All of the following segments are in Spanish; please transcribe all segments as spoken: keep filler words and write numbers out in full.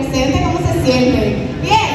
siente, cómo se siente. Bien.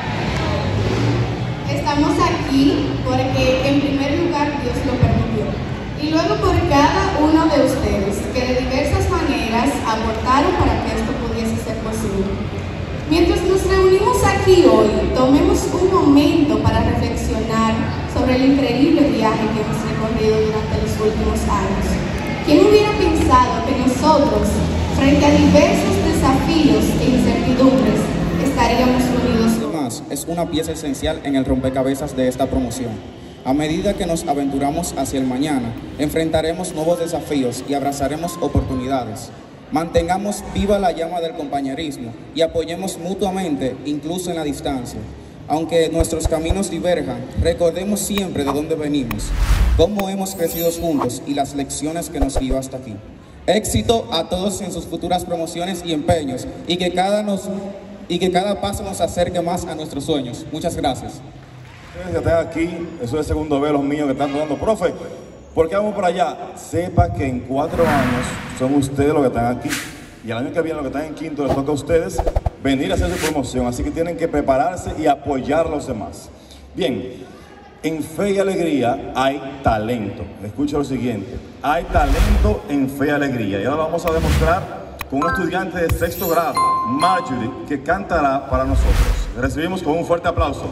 Estamos aquí porque en primer lugar Dios lo permitió. Y luego por cada uno de ustedes que de diversas maneras aportaron para que esto pudiese ser posible. Mientras nos reunimos aquí hoy, tomemos un momento para reflexionar sobre el increíble viaje que hemos recorrido durante los últimos años. ¿Quién hubiera pensado que nosotros, frente a diversos desafíos e incertidumbres, estaríamos unidos? Además, es una pieza esencial en el rompecabezas de esta promoción. A medida que nos aventuramos hacia el mañana, enfrentaremos nuevos desafíos y abrazaremos oportunidades. Mantengamos viva la llama del compañerismo y apoyemos mutuamente, incluso en la distancia. Aunque nuestros caminos diverjan, recordemos siempre de dónde venimos, cómo hemos crecido juntos y las lecciones que nos guió hasta aquí. Éxito a todos en sus futuras promociones y empeños, y que cada, nos, y que cada paso nos acerque más a nuestros sueños. Muchas gracias. Ustedes que están aquí, eso es segundo B, los míos que están dudando, profe, ¿por qué vamos para allá? Sepa que en cuatro años son ustedes los que están aquí. Y el año que viene, los que están en quinto, les toca a ustedes venir a hacer su promoción. Así que tienen que prepararse y apoyar a los demás. Bien, en Fe y Alegría hay talento. Escucha lo siguiente. Hay talento en Fe y Alegría. Y ahora lo vamos a demostrar con un estudiante de sexto grado, Marjorie, que cantará para nosotros. Le recibimos con un fuerte aplauso.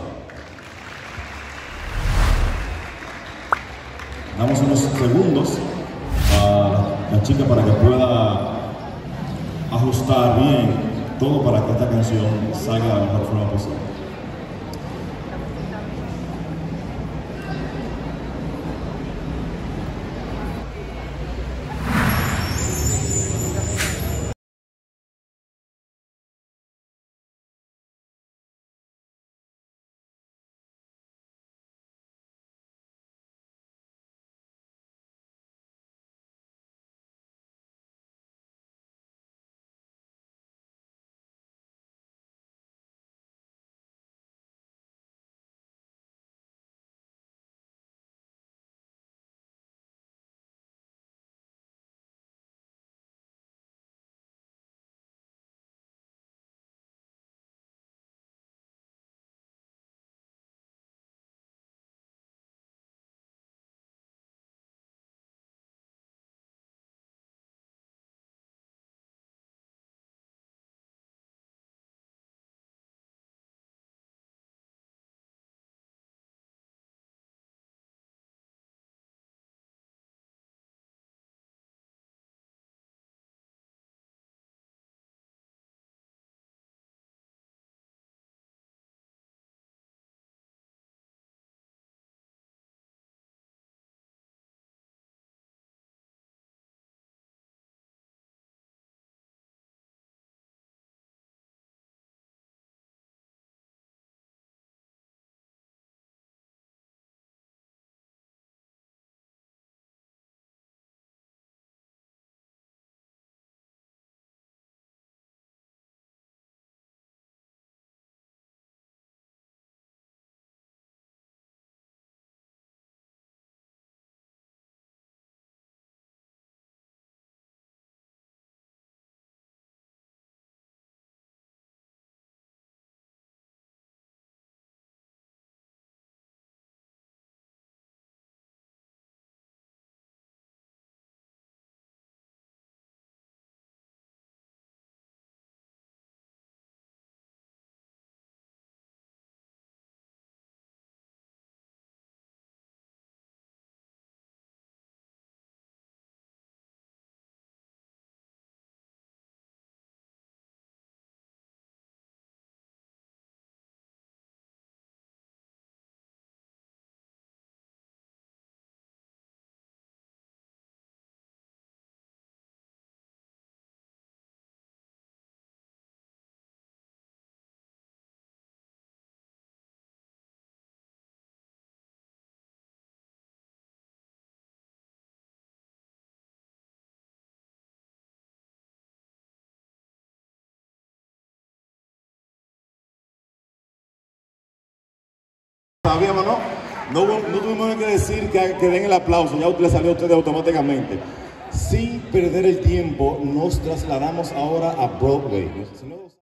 Damos unos segundos a la chica para que pueda ajustar bien todo para que esta canción salga de la mejor forma posible. Sabíamos, ¿no? No, no tuvimos que decir que, que den el aplauso, ya le salió a ustedes automáticamente. Sin perder el tiempo, nos trasladamos ahora a Broadway.